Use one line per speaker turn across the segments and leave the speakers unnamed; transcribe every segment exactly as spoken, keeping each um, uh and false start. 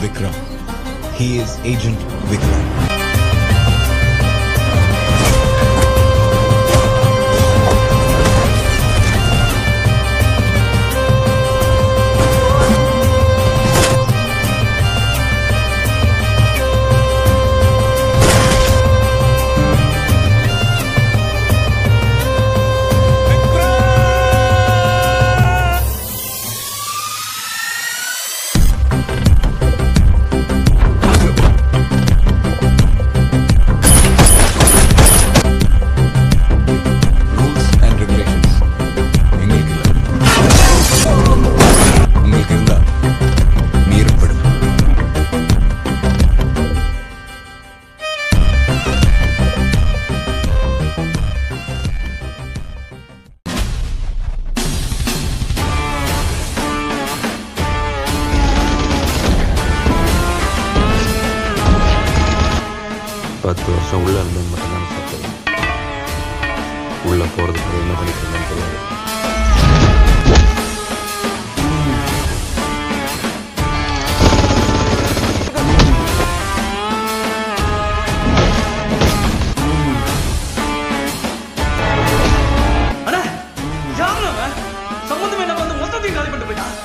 Vikram. He is Agent Vikram.
பத்து வருஷம் உள்ள இருந்தது மட்டும்தான் பார்த்தது. உள்ள போறதுக்கு என்ன பண்ணிட்டு இருந்தான்னு தெரியாது.
சம்பந்தம் என்ன வந்து மொத்தத்தையும் காலி பண்ணிட்டு போயிட்டான்.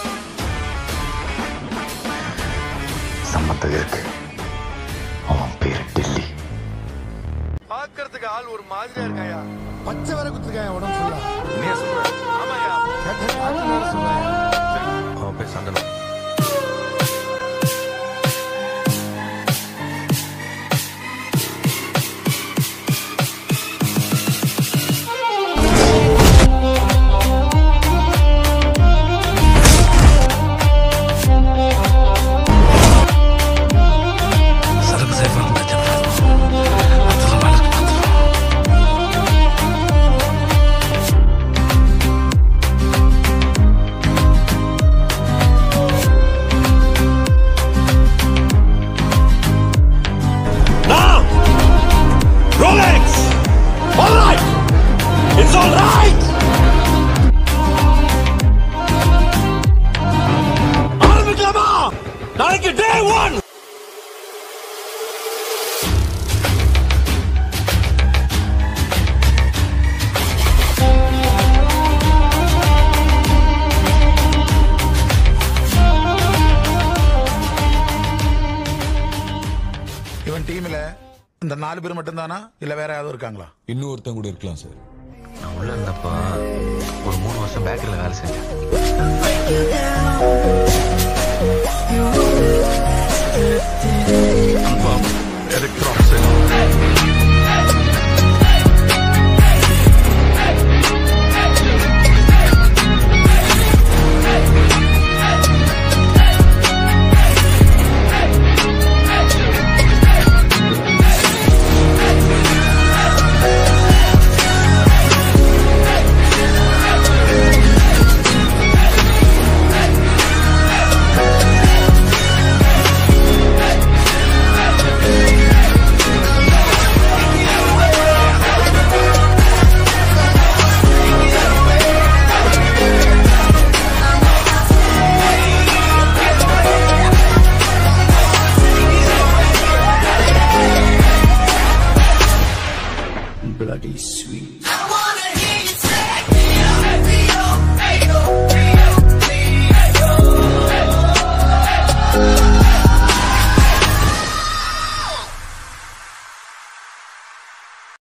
சம்பந்தம் இருக்கு. அவன் பேரு டில்லி.
பாக்கிறதுக்கு ஆள் ஒரு மாதிரியா இருக்காயா?
பச்சை வர குத்துருக்காயா உடம்பு சொல்ல.
நீ சொல்ற? ஆமாயா.
கேட்ட காட்டுல சொல்றாயா?
அவன் பேர் சந்தனம்.
Rolex! All right! It's all right! ஆரம்பிக்கலாமா? நாளைக்கு டே ஒன்!
இவன் டீம்ல இந்த நாலு பேர் மட்டும் தானா இல்ல வேற யாராவது இருக்காங்களா?
இன்னும் ஒருத்தன் கூட இருக்கலாம் சார்.
நான் உள்ள இருந்தப்ப ஒரு மூணு வருஷம் பேக்கரியில் வேலை செஞ்சேன்.